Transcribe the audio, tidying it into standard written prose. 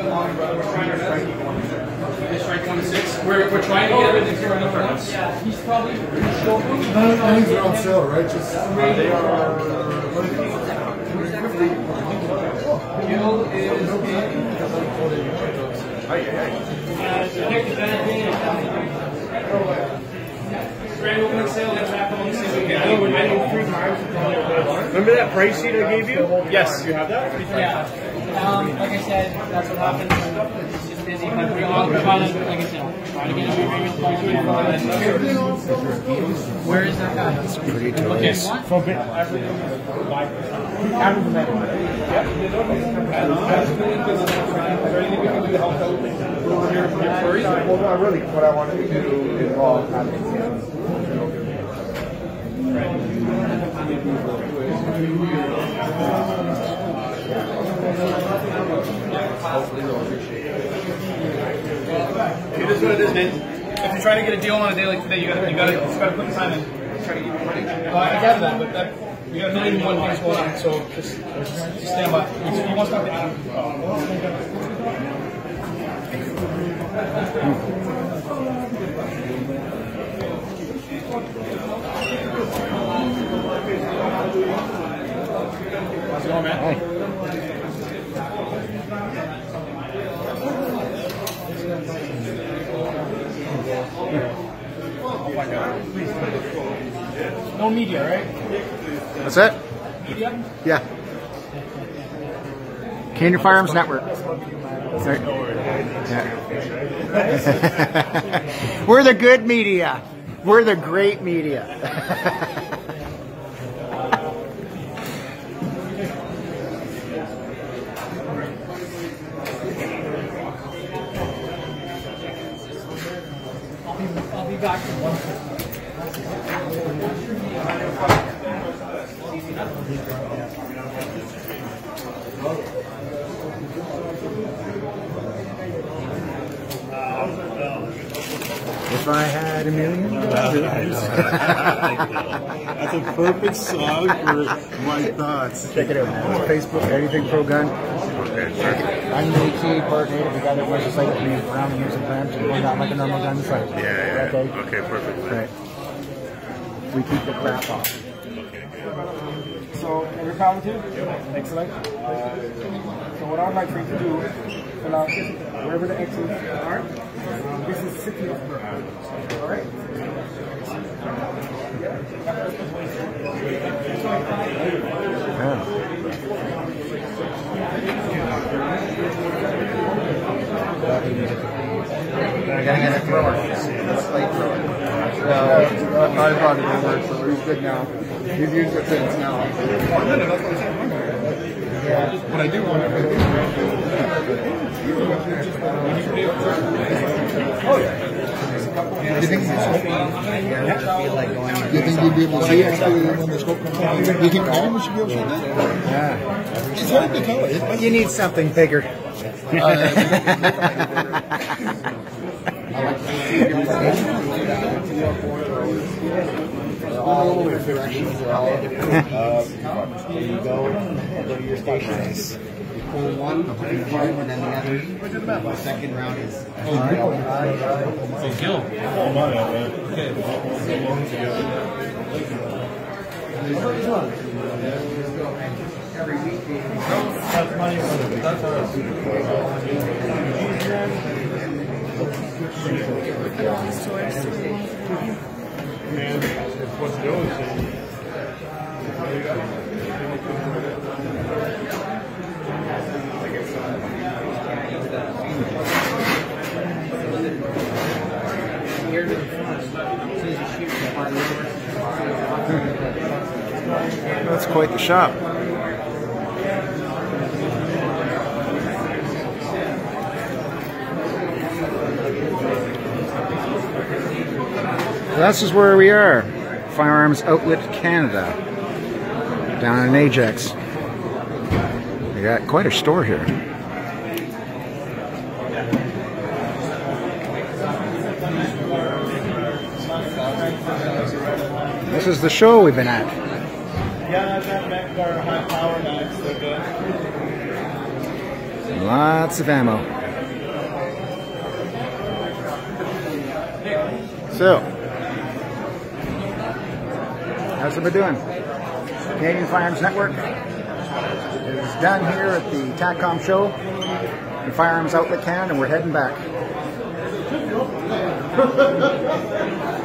Strike 1-6. We're trying to get everything through in the first. Yeah, he's probably Things are on sale, right? Just They are. Gil is grand opening sale. That's happening this weekend. Remember that price sheet I gave you? Yes. You have that? yeah. Like I said, that's what happens. It's just busy, but we're all trying to, like I said, try to get an agreement between Where is that guy? It's pretty Okay, toys. what? After the metal. Well, really, what I wanted to do is all It is what it is, man. If you're trying to get a deal on a day like today, you gotta put the time in. Try to get your money. I gather that, but we got a million and one things going on, so just stand by. You want to talk to Adam? How's it going, man? Hi. No media, right? What's that? Media? Yeah. Canyon Firearms Network. Right. Yeah. We're the good media. We're the great media. I'll be back in 1 If I had $1 million. that's a perfect song for my thoughts. Check it out, man. Facebook, Anything Pro Gun. I'm the key part native, the guy that wears the sight with me around and using clamps and going out like a normal gun in sight. Yeah. Okay? Okay, perfect. Right. We keep the crap off. So, every pound too? Excellent. So what I'd like for you to do, fill out wherever the X's are, this is 60 per pound. Alright? I gotta get a thrower. Slate thrower. I brought it over, so he's good now. He's used it since now. But I do want to. You think you'd be able to see after when the scope comes out? Do you think Adam should be able to see that? Yeah. It's hard to tell. You need something bigger. All the directions are all different. There you go to your station. You pull one, you five, and then the other. The second round is. Oh, Gil. That's quite the shop. This is where we are, Firearms Outlet Canada, down in Ajax. We got quite a store here. This is the show we've been at. Yeah, that Mac are high power max, they're good. Lots of ammo. So, how's it been doing? Canadian Firearms Network is done here at the TACCOM show in Firearms Outlet Canada, and we're heading back.